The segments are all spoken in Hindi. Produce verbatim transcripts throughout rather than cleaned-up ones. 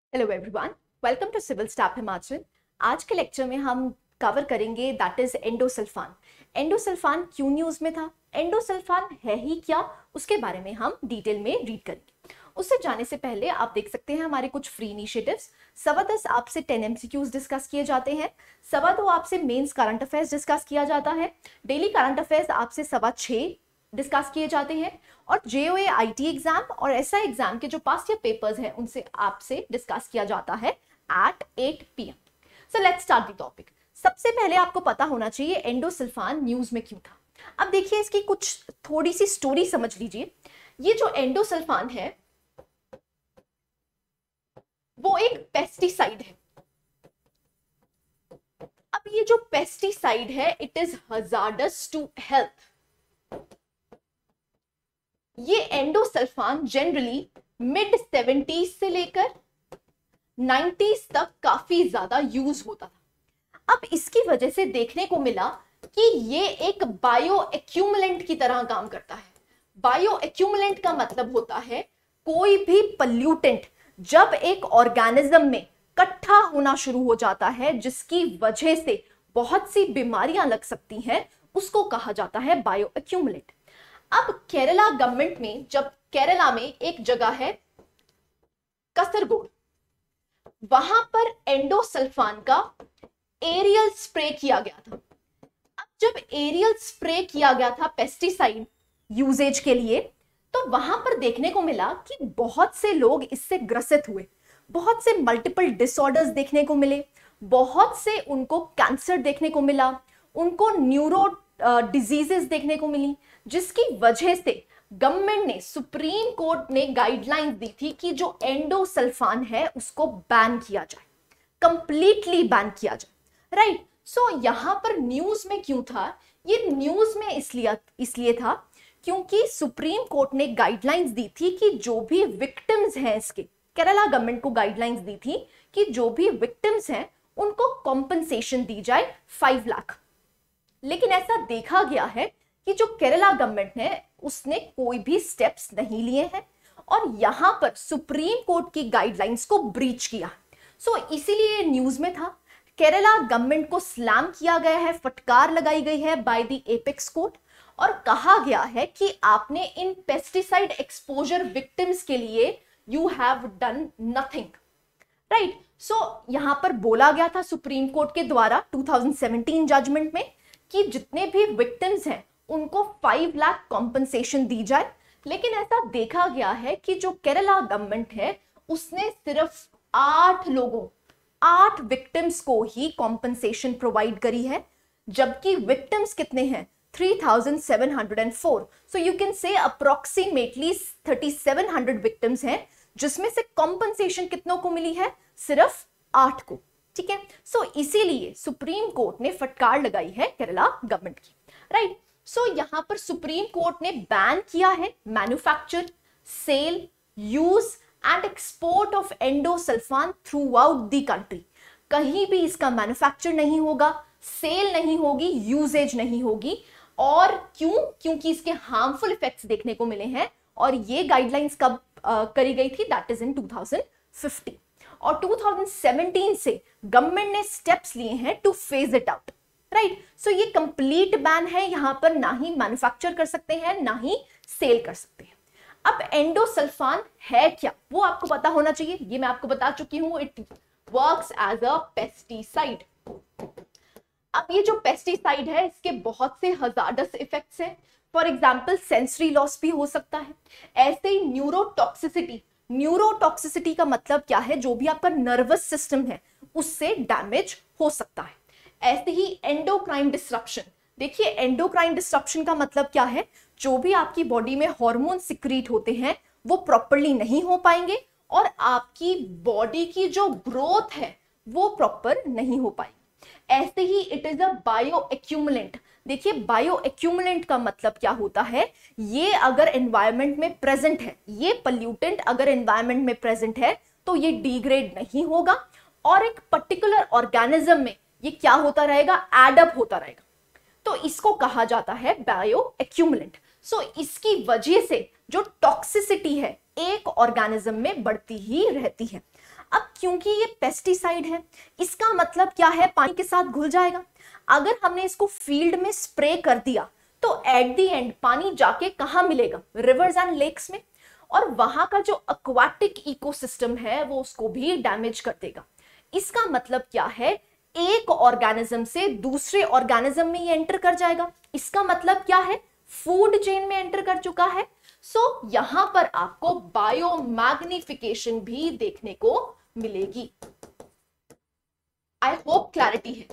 Hello everyone, welcome to civil staff Himachal. आज के लेक्चर में हम कवर करेंगे दैट इज एंडोसल्फान। एंडोसल्फान क्यों न्यूज में था, एंडोसल्फान है ही क्या, उसके बारे में हम डिटेल में रीड करेंगे। उससे जाने से पहले आप देख सकते हैं हमारे कुछ फ्री इनिशिएटिव्स। सवा दस आपसे टेन एमसीक्यूज डिस्कस किए जाते हैं, सवा दो आपसे मेंस करंट अफेयर्स डिस्कस किया जाता है, डेली करंट अफेयर्स आपसे सवा छः डिस्कस किए जाते हैं, और जेओए आईटी एग्जाम और एसआई एग्जाम के जो पास्ट ईयर पेपर्स हैं उनसे आपसे डिस्कस किया जाता है एट एट पी एम। So let's start the topic. सबसे पहले आपको पता होना चाहिए एंडोसल्फान न्यूज में क्यों था। अब देखिए इसकी कुछ थोड़ी सी स्टोरी समझ लीजिए। ये जो एंडोसल्फान है वो एक पेस्टिसाइड है। अब ये जो पेस्टिसाइड है it is hazardous to health. ये एंडोसल्फान जनरली मिड सेवेंटीज से लेकर नाइंटीज़ तक काफी ज्यादा यूज होता था। अब इसकी वजह से देखने को मिला कि ये एक बायो एक्यूमुलेंट की तरह काम करता है। बायो एक्यूमुलेंट का मतलब होता है कोई भी पल्यूटेंट जब एक ऑर्गेनिज्म में इकट्ठा होना शुरू हो जाता है जिसकी वजह से बहुत सी बीमारियां लग सकती हैं, उसको कहा जाता है बायो एक्यूमुलेंट। अब केरला गवर्नमेंट में, जब केरला में एक जगह है कसरगोड, वहां पर एंडोसल्फान का एरियल स्प्रे किया गया था। अब जब एरियल स्प्रे किया गया था पेस्टिसाइड यूजेज के लिए, तो वहां पर देखने को मिला कि बहुत से लोग इससे ग्रसित हुए, बहुत से मल्टीपल डिसऑर्डर्स देखने को मिले, बहुत से उनको कैंसर देखने को मिला, उनको न्यूरो डिजीजेस देखने को मिली, जिसकी वजह से गवर्नमेंट ने, सुप्रीम कोर्ट ने गाइडलाइंस दी थी कि जो एंडोसल्फान है उसको बैन किया जाए, कंप्लीटली बैन किया जाए। राइट, सो यहां पर न्यूज में क्यों था? ये न्यूज में इसलिए इसलिए था क्योंकि सुप्रीम कोर्ट ने गाइडलाइंस दी थी कि जो भी विक्टिम्स हैं, इसके केरला गवर्नमेंट को गाइडलाइंस दी थी कि जो भी विक्टिम्स हैं उनको कॉम्पनसेशन दी जाए फाइव लाख। लेकिन ऐसा देखा गया है कि जो केरला गवर्नमेंट है उसने कोई भी स्टेप्स नहीं लिए हैं और यहां पर सुप्रीम कोर्ट की गाइडलाइंस को ब्रीच किया। सो so, इसीलिए न्यूज में था। केरला गवर्नमेंट को स्लैम किया गया है, फटकार लगाई गई है बाय द एपेक्स कोर्ट, और कहा गया है कि आपने इन पेस्टिसाइड एक्सपोजर विक्टिम्स के लिए you have done nothing. Right, so यहां पर बोला गया था सुप्रीम कोर्ट के द्वारा टू थाउजेंड सेवेंटीन जजमेंट में कि जितने भी विक्टिम्स हैं उनको फाइव लाख कॉम्पनसेशन दी जाए। लेकिन ऐसा देखा गया है कि जो केरला गवर्नमेंट है उसने सिर्फ आठ लोगों, आठ विक्टिम्स को ही कॉम्पनसेशन प्रोवाइड करी है, जबकि विक्टिम्स कितने हैं? Three thousand seven hundred four. So you can say approximately thirty seven hundred victims हैं, जिसमें से कॉम्पनसेशन कितनों को मिली है? सिर्फ आठ को। ठीक है, सो इसीलिए सुप्रीम कोर्ट ने फटकार लगाई है केरला गवर्नमेंट की। राइट, सो यहां पर सुप्रीम कोर्ट ने बैन किया है manufacture, sale, use and export of endosulfan throughout the country. कहीं भी इसका मैन्युफैक्चर नहीं होगा, सेल नहीं होगी, यूजेज नहीं होगी। और क्यों? क्योंकि इसके हार्मफुल इफेक्ट्स देखने को मिले हैं, और ये गाइडलाइंस कब uh, करी गई थी? That is in two thousand fifteen, और टू थाउजेंड सेवेंटीन से गवर्नमेंट ने स्टेप्स लिए हैं to phase it out. Right, so ये कंप्लीट बैन है, यहां पर ना ही मैन्युफैक्चर कर सकते हैं ना ही सेल कर सकते हैं। अब एंडोसल्फान है क्या वो आपको पता होना चाहिए। ये मैं आपको बता चुकी हूं, it works as a pesticide. अब ये जो पेस्टिसाइड है इसके बहुत से हजार्डस इफेक्ट्स हैं। फॉर एग्जाम्पल सेंसरी लॉस भी हो सकता है, ऐसे ही न्यूरोटॉक्सिसिटी। न्यूरोटॉक्सिसिटी का मतलब क्या है? जो भी आपका नर्वस सिस्टम है उससे डैमेज हो सकता है। ऐसे ही एंडोक्राइन डिस्रप्शन। देखिए एंडोक्राइन डिस्रप्शन का मतलब क्या है? जो भी आपकी बॉडी में हार्मोन सिक्रीट होते हैं वो प्रॉपरली नहीं हो पाएंगे और आपकी बॉडी की जो ग्रोथ है वो प्रॉपर नहीं हो पाएगी। ऐसे ही it is a bioaccumulant. देखिए बायो एक्यूमुलेंट का मतलब क्या होता है? ये अगर एनवायरमेंट में प्रेजेंट है, ये पल्यूटेंट अगर एनवायरमेंट में प्रेजेंट है तो ये डिग्रेड नहीं होगा और एक पर्टिकुलर ऑर्गेनिज्म में ये क्या होता रहेगा? एडअप होता रहेगा। तो इसको कहा जाता है बायो एक्यूमुलेंट। सो इसकी वजह से जो टॉक्सिसिटी है एक ऑर्गेनिज्म में बढ़ती ही रहती है। अब क्योंकि ये पेस्टिसाइड है, इसका मतलब क्या है, पानी के साथ घुल जाएगा। अगर हमने इसको फील्ड में स्प्रे कर दिया तो एट द एंड पानी जाके कहां मिलेगा, रिवर्स एंड लेक्स में, और वहां का जो एक्वाटिक इकोसिस्टम है वो उसको भी डैमेज कर देगा। इसका मतलब क्या है, एक ऑर्गेनिज्म से दूसरे ऑर्गेनिज्म में ये एंटर कर जाएगा। इसका मतलब क्या है, फूड चेन में एंटर कर चुका है। सो so, यहां पर आपको बायोमैग्निफिकेशन भी देखने को मिलेगी। आई होप क्लैरिटी है।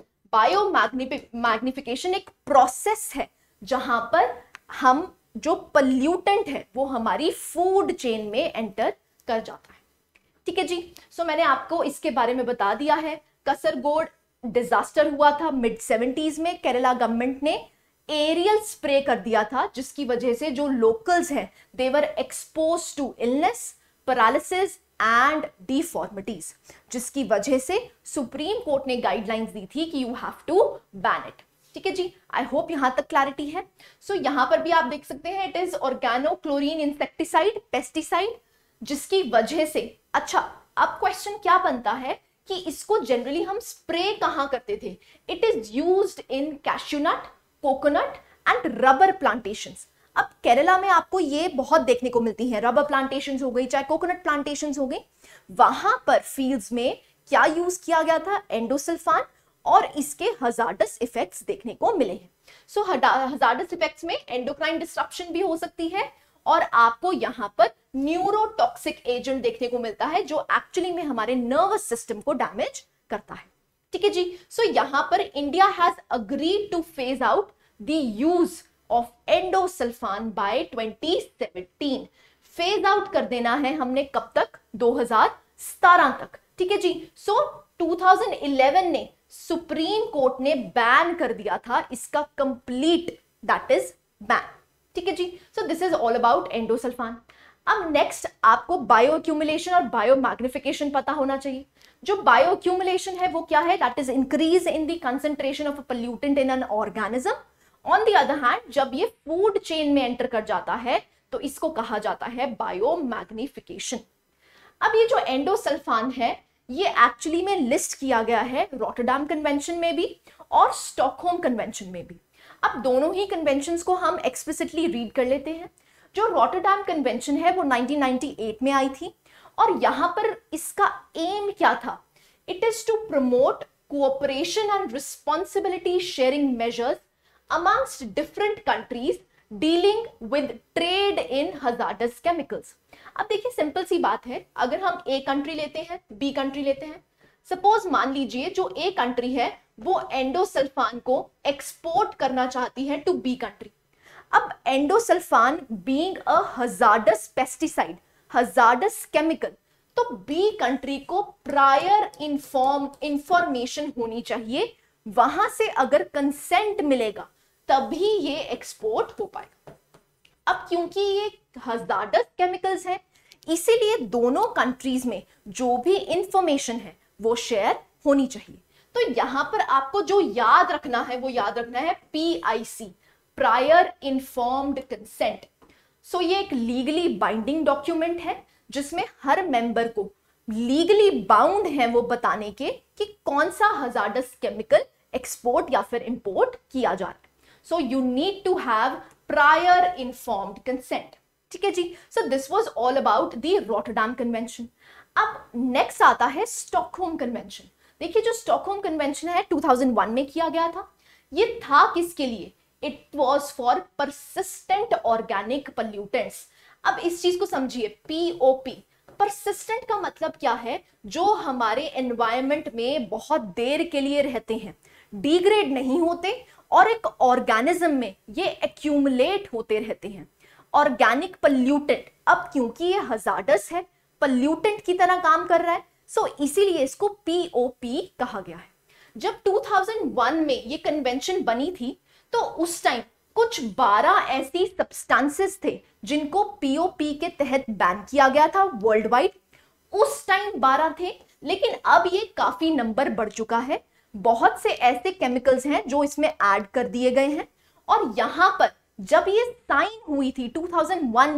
बायोमैग्निफिकेशन एक प्रोसेस है जहां पर हम जो पल्यूटेंट है वो हमारी फूड चेन में एंटर कर जाता है। ठीक है जी। सो so, मैंने आपको इसके बारे में बता दिया है। कसरगोड डिजास्टर हुआ था मिड सेवेंटीज में, केरला गवर्नमेंट ने एरियल स्प्रे कर दिया था जिसकी वजह से जो लोकल्स हैं they were exposed to illness, paralysis and deformities, जिसकी वजह से सुप्रीम कोर्ट ने गाइडलाइंस दी थी कि you have to ban it. ठीक है जी, आई होप यहां तक क्लैरिटी है। सो so, यहां पर भी आप देख सकते हैं it is organochlorine insecticide, pesticide, जिसकी वजह से, अच्छा अब क्वेश्चन क्या बनता है कि इसको जनरली हम स्प्रे कहां करते थे, it is used in cashewnut, coconut and rubber plantations. अब केरला में आपको ये बहुत देखने को मिलती है, रबर प्लांटेशंस हो गई चाहे कोकोनट प्लांटेशंस हो गई, वहां पर फील्ड्स में क्या यूज किया गया था, एंडोसल्फान, और इसके हजार्डस इफेक्ट्स देखने को मिले हैं। सो हजार्डस इफेक्ट्स में एंडोक्राइन डिस्ट्रप्शन भी हो सकती है और आपको यहां पर न्यूरोटॉक्सिक एजेंट देखने को मिलता है जो एक्चुअली में हमारे नर्वस सिस्टम को डैमेज करता है। ठीक है जी। सो so, यहां पर India has agreed to phase out the use of endosulfan by twenty seventeen. Phase out कर देना है हमने कब तक, दो हज़ार सत्रह तक। ठीक है जी। सो so, दो हज़ार ग्यारह ने सुप्रीम कोर्ट ने बैन कर दिया था इसका कंप्लीट, दैट इज बैन। ठीक है जी। So this is all about endosulfan. अब नेक्स्ट आपको बायोअक्यूमुलेशन और बायोमैग्निफिकेशन पता होना चाहिए। जो बायोअक्यूमुलेशन है वो क्या है, that is increase in the concentration of a pollutant in an organism. On the other hand जब ये फूड चेन में एंटर कर जाता है तो इसको कहा जाता है बायोमैग्निफिकेशन। अब ये जो एंडोसल्फान है ये एक्चुअली में लिस्ट किया गया है रॉटरडैम कन्वेंशन में भी और स्टॉकहोम कन्वेंशन में भी। अब दोनों ही कन्वेंशंस को हम एक्सप्लिसिटली रीड कर लेते हैं। जो रॉटरडैम कन्वेंशन है वो नाइनटीन नाइंटी एट में आई थी और यहां पर इसका एम क्या था, it is to promote cooperation and responsibility sharing measures amongst different countries dealing with trade in hazardous chemicals. अब देखिए सिंपल सी बात है, अगर हम ए कंट्री लेते हैं, बी कंट्री लेते हैं, सपोज मान लीजिए जो ए कंट्री है वो एंडोसल्फान को एक्सपोर्ट करना चाहती है टू बी कंट्री। अब endosulfan being a hazardous pesticide, hazardous chemical, तो बी कंट्री को प्रायर इन्फॉर्म इंफॉर्मेशन होनी चाहिए, वहां से अगर कंसेंट मिलेगा तभी ये एक्सपोर्ट हो पाएगा। अब क्योंकि ये हजार्डस केमिकल्स हैं इसीलिए दोनों कंट्रीज में जो भी इंफॉर्मेशन है वो शेयर होनी चाहिए। तो यहां पर आपको जो याद रखना है वो याद रखना है P I C, prior informed consent. So ये एक लीगली बाइंडिंग डॉक्यूमेंट है जिसमें हर मेंबर को लीगली बाउंड है वो बताने के कि कौन सा हजार्डस केमिकल एक्सपोर्ट या फिर इंपोर्ट किया जा रहा है। So you need to have prior informed consent. ठीक है जी। So this was all about the Rotterdam convention. अब नेक्स्ट आता है स्टॉकहोम कन्वेंशन। देखिए जो स्टॉकहोम कन्वेंशन है टू थाउज़ेंड वन में किया गया था। ये था किसके लिए, it was for persistent organic pollutants. अब इस चीज को समझिए, पीओपी, परसिस्टेंट का मतलब क्या है, जो हमारे एनवायरनमेंट में बहुत देर के लिए रहते हैं, डिग्रेड नहीं होते और एक ऑर्गेनिज्म में ये एक्यूमुलेट होते रहते हैं। ऑर्गेनिक पोल्यूटेंट, अब क्योंकि ये हजार्डस है, पोल्यूटेंट की तरह काम कर रहा है, सो so इसीलिए इसको पीओपी कहा गया है। जब टू थाउज़ेंड वन में ये कन्वेंशन बनी थी तो उस टाइम कुछ बारह ऐसी सब्सटेंसेस थे जिनको पीओपी के तहत बैन किया गया था वर्ल्ड वाइड। उस टाइम बारह थे, लेकिन अब ये काफी नंबर बढ़ चुका है। बहुत से ऐसे केमिकल्स हैं जो इसमें ऐड कर दिए गए हैं और यहां पर जब ये साइन हुई थी टू थाउज़ेंड वन में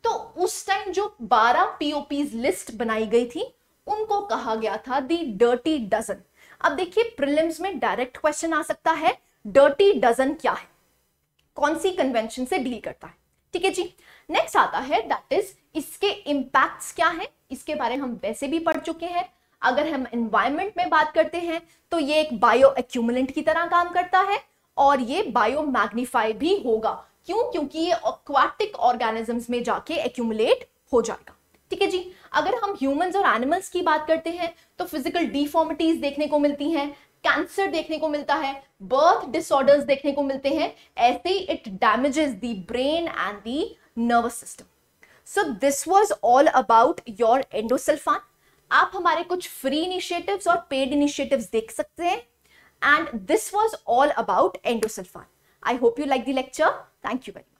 तो उस टाइम जो बारह पीओपीज लिस्ट बनाई गई थी उनको कहा गया था दी डर्टी डजन। अब देखिए प्रीलिम्स में डायरेक्ट क्वेश्चन आ सकता है, डर्टी डजन क्या है, कौन सी कन्वेंशन से डील करता है। ठीक है जी। नेक्स्ट आता है दैट इज इसके इंपैक्ट्स क्या है, इसके बारे में हम वैसे भी पढ़ चुके हैं। अगर हम एनवायरनमेंट में बात करते हैं तो ये एक बायो एक्यूमुलेंट की तरह काम करता है और ये बायो मैग्नीफाई भी होगा। क्यों? क्योंकि ये एक्वाटिक ऑर्गेनिजम्स में जाके एक्यूमुलेट हो जाएगा। ठीक है जी। अगर हम ह्यूमंस और एनिमल्स की बात करते हैं तो फिजिकल डिफॉर्मिटीज देखने को मिलती हैं, कैंसर देखने को मिलता है, बर्थ डिसऑर्डर्स देखने को मिलते हैं, ऐसे ही it damages the brain and the nervous system. So this was all about your endosulfan. आप हमारे कुछ फ्री इनिशिएटिव्स और पेड इनिशिएटिव्स देख सकते हैं and this was all about endosulfan. I hope you like the lecture. Thank you very much.